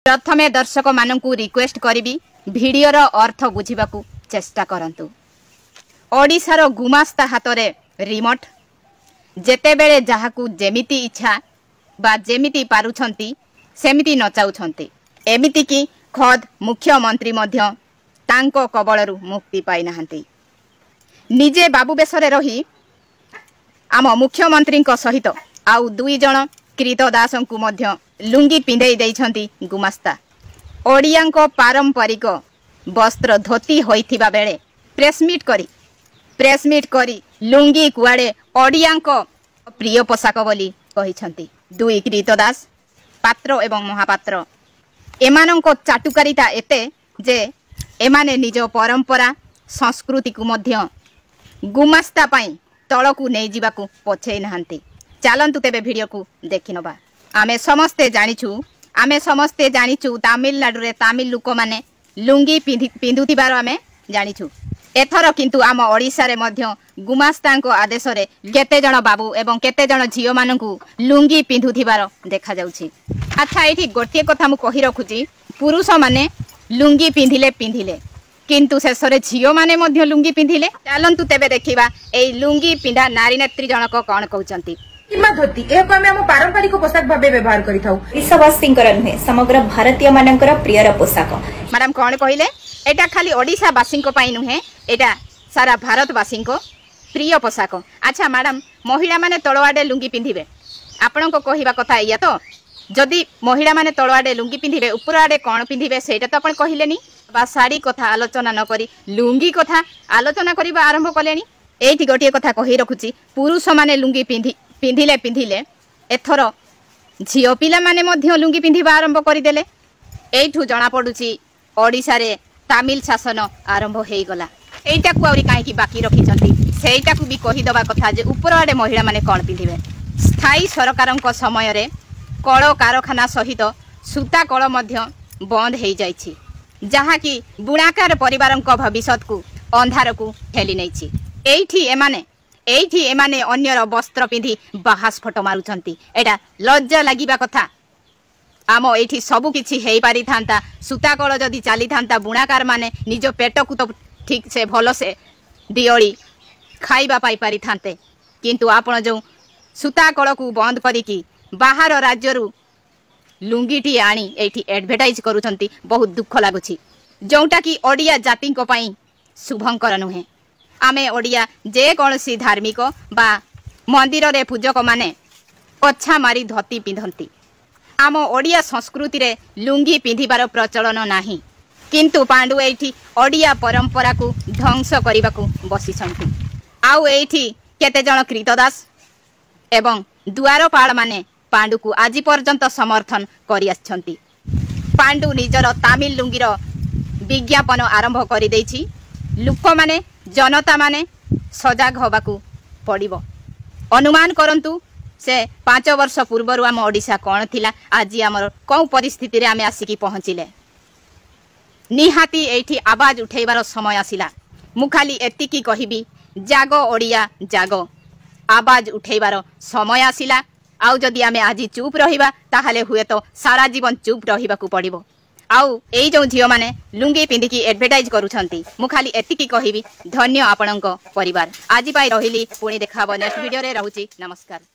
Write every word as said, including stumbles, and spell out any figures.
प्रथमे दर्शक मानकु रिक्वेस्ट करिबी भिडियोर अर्थ बुझिबाकू चेष्टा करंतु। ओडिशार गुमास्ता हातरे रिमोट जेतेबेले जाहाकू जेमिति इच्छा बा जेमिति पारुछंती सेमिति नचाउछंती। एमिति कि खद मुख्यमंत्री मध्य तांको कबळरू मुक्ति पाई नाहंती। निजे बाबू बेसरे रही आम मुख्यमंत्री सहित आउ दुई जण कृतदासंकु मध्य लुंगी पिंधेई देइछंती गुमास्ता। ओडियांको पारंपरिक वस्त्र धोती होइथिबा बेले प्रेसमिट करी प्रेसमिट करी लुंगी कुआडे ओडियांको प्रिय पोशाक बोली कहिछंती। दुई कृतदास पात्र एवं महापात्र एमानंको चाटुकारिता एते जे एमाने निज परंपरा संस्कृति को मध्य गुमास्ता पाई तलकू नहीं जिबाकू पछे नाहंती। चलंतु तेबे वीडियो को देखि नबा। आमे समस्ते जानिछु आमे समस्ते जानिछु तमिलनाडु रे तमिल लोक माने लुंगी पिंधुथिबार आमे जानिछु। एथर किंतु आम ओडिसा रे मध्य गुमास्तांको आदेश रे केते जण बाबू एवं केते जण झियो मानकू लुंगी पिंधुथिबार देखा जाउछि। अच्छा एठी गोटिए कथा मु कहि रखुछि, पुरुष माने लुंगी पिंधिले पिंधिले किंतु शेषरे झियो माने मध्य लुंगी पिंधिले। चलंतु तेबे देखिबा एई लुंगी पिंधा नारी नेत्री जनक कोन कहउचंती। किमा धोती ए को हम पारंपरिक पोशाक भाबे व्यवहार करिथाउ। देशवासींकर नुहे समग्र भारतीय मानकर प्रियर पोशाक। मैडम कोन कहिले एटा खाली ओडिसा वासींको पई नुहे, एटा सारा भारतवासींको प्रिय पोशाक। अच्छा मैडम महिला माने तळवाडे लुंगी पिंधिबे, आपनको कहिबा कथा या तो जदि महिला माने तळवाडे लुंगी पिंधिबे ऊपर आडे कोन पिंधिबे सेटा तो आपण कहिलेनी बा साड़ी कथा आलोचना न करी लुंगी कथा आलोचना करिबा आरंभ कलेनी। एठी गोटिए कथा कहि रखुची, पुरुष माने लुंगी पिंधि पिंधिले पिंधिले एथर झियो पिला माने मध्य लुंगी पिंधिबा आरंभ करिदेले। एठू जना पडुची ओडिसा रे तमिल शासन आरंभ हेई गला। एटा को आउरी काहे की बाकी रखिचंती सेटा को भी कहि दबा कथा जे ऊपर आडे महिला माने कोन पिंधिबे। स्थायी सरकारंको समय रे कळ कारखाना सहित सूता कळ मध्य बंद हेई जाइछि, जहा कि बुणाकार परिवारंको भविष्यत को अंधार को ठेली नैछि। एठी एमाने एठी एमाने अन्यर वस्त्र पिंधि बाहास फोटो मारुछंती। एटा लज्जा लागिबा कथा। आम एठी सबु किछि हेई पारि थांता, सूता कळ जदि चाली थांता बुणाकार माने निज पेट को तो ठीक से भलो से दियोली खाइबा पाई पारि थांते, किंतु आपण जो सूता कळ को बंद करिकी बाहर राज्यरू लुंगीटी आनी एठी एडवर्टाइज करूछंती। बहुत दुख लागुछि, जोंटा कि ओडिया जाति को पई शुभंकर नुहे। आमे ओडिया जे कोनसी धार्मिक बा मंदिर रे पूजक माने अच्छा मारी धोती पिंधंती। आम ओडिया संस्कृति रे लुंगी पिंधिबार प्रचलन नाही, किंतु पांडु एठी ओडिया परंपरा को ध्वंस करिबाकू बसिछंती। आउ एठी केते जण कृतदास एवं दुआरपाल माने पांडु को आज पर्यंत समर्थन करि आछंती। पांडु निजर तमिल लुंगीर विज्ञापन आरंभ करि दैछि। लोक माने जनता माने सजाग होबाकू पड़िबो। अनुमान करंतु से पांच वर्ष पूर्व आम ओडिशा कौन थिला, आज आमर कौ परिस्थिति रे आमे आसिकी पहुँचिले। निहाती एठी आवाज उठेबार समय आसिला। मु खाली एतिकी कहिबी, जागो ओडिया जागो, आवाज उठेबार समय आसिला। आउ जदि आमे आज चुप रहिबा ताहाले हुए तो सारा जीवन चुप रहिबाकू पड़िबो। आउ एई जो झियो माने लुंगी पिंधिकी एडवर्टाइज करूछंती, मु खाली एतिकी कहिबी। धन्य आपणको परिवार। आज पाई रहिली, पुणी देखाबो नेक्स्ट वीडियो रे। रहुची, नमस्कार।